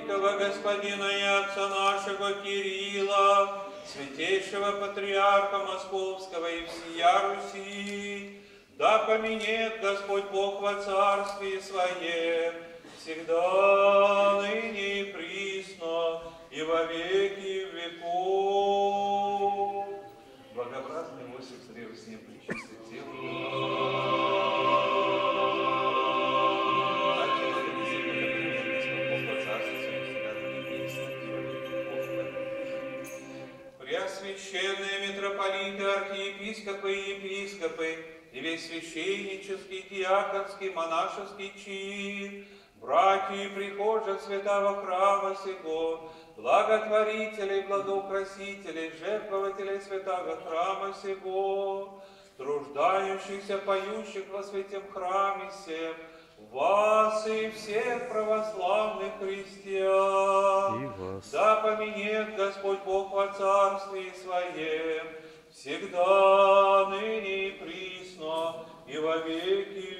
великого господина и отца нашего Кирилла, святейшего патриарха Московского и всея Руси, да поменет Господь Бог во царстве Своем, всегда, ныне и присно, и во веки веков. Благообразный Иосиф, царев с ним пречистый тело. Преосвященные митрополиты, архиепископы и епископы, и весь священнический, диаконский, монашеский чин, братья и прихожие святого храма сего, благотворителей, благоукрасителей, жертвователей святого храма сего, труждающихся, поющих во святем храме сем, вас и всех православных христиан, да поменет Господь Бог во царстве Своем, всегда, ныне и присно, и во веки